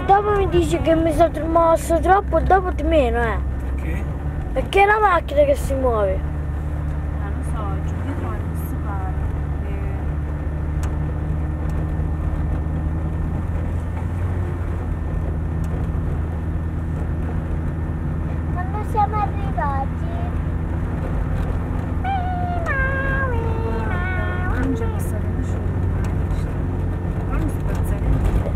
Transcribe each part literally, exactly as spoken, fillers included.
dopo mi dici che mi sono mosso troppo, dopo di meno, eh. Perché? Perché è una macchina che si muove. Eh, lo so, giù dietro è questo pare. Quando siamo arrivati? Non c'è passata nessuno. Ma non si pazza niente.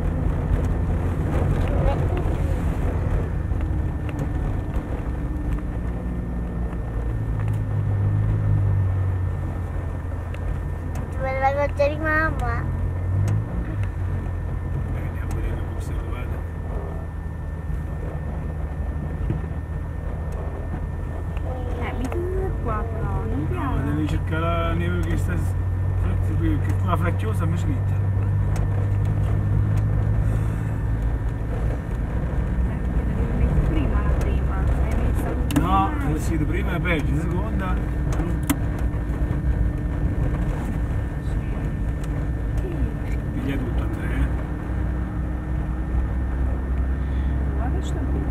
La goccia di mamma. Eh, andiamo a vedere come si è arrivata. Eh, mi tenete qua però, non No, piano. devi cercare la neve che sta che qua fracciosa mi snitta. Eh, devi mettere prima la prima. Hai messo la prima. No, sì, di prima è peggio, di seconda. Piglia tutto a te, eh. Guarda sto qui.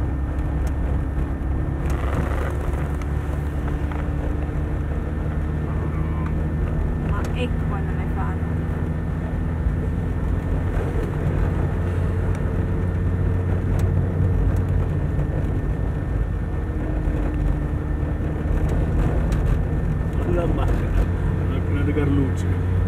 Ma ecco quando le fanno. La macchina, la macchina di Carlucci.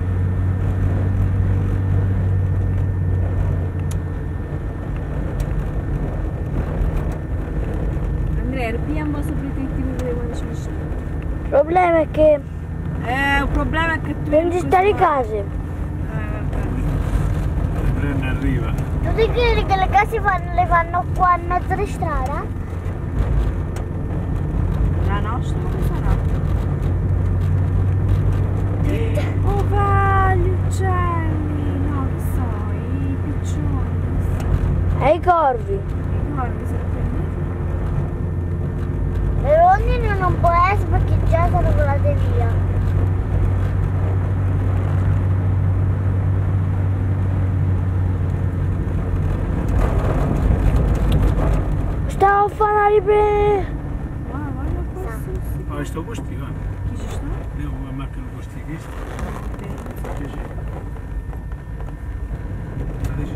Andrea, ripiamo sopra i tetti per quando ci vicino. Il problema è che Eh, il problema è che tu... non ci sta le case. Eh, vabbè. Il treno arriva. Tu ti credi che le case fanno, le fanno qua in mezzo di strada? La nostra come sarà? Oh va, gli uccelli, no, che so, i piccioni, che so. E i corvi. I corvi sono prenditi. Le rondini non può essere perché già sono volate via. Stavo a fare una ripresa. Ma guarda qua, sì, sì. Poi sto posti, va. Chi ci sta? Andiamo a macchina posti qui. Sì, sì. Adesso.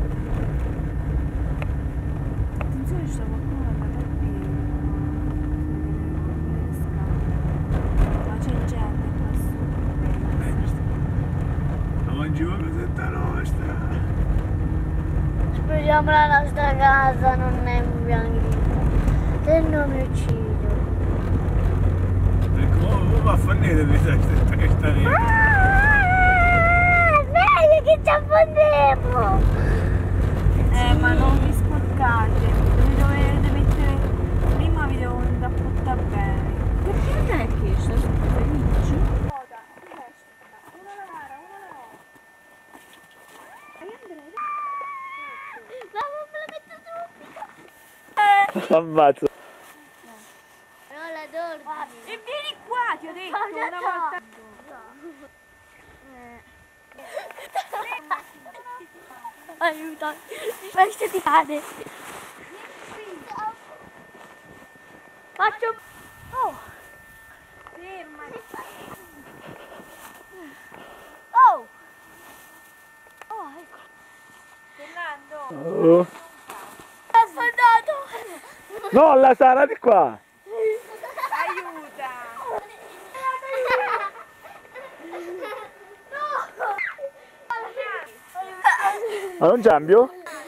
Attenzione, ci sta qualcuno da parte qui. Ma c'è gente qua su. Oggi va a presentare la nostra. Speriamo la nostra casa non è un bianchino. Se no mi uccido. Ecco, come va a fare niente questa questa neve? Ah, meglio che ci affondiamo. Eh, ma non vi sporcate. Vi dovete mettere... Prima vi devo appuntare bene. Perché non è che sto giù? Ammazzo. No, la dormi. E vieni qua, ti ho detto una volta. Aiuto, questa ti cade. Faccio... Oh! Fermati. Oh! Oh, ecco. Fernando. Oh. Ha sfondato! No, la Sara di qua. Aiuta. Ma non cambio?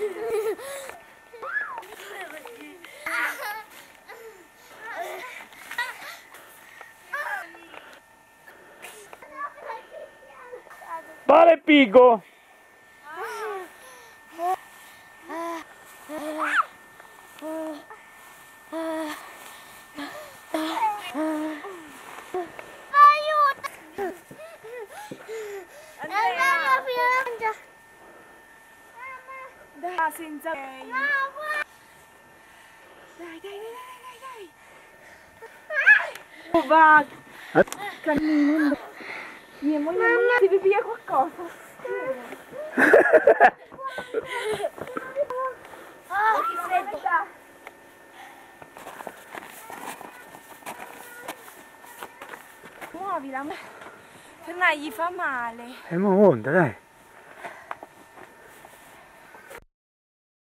Vale Pico! Da senza lei. Dai, dai, dai, dai, dai, dai. Oh, va. Eh? Cammino. Mia moglie devi piglia qualcosa. Oh, che freddo. Muovila, se no gli fa male. E mo monta, dai.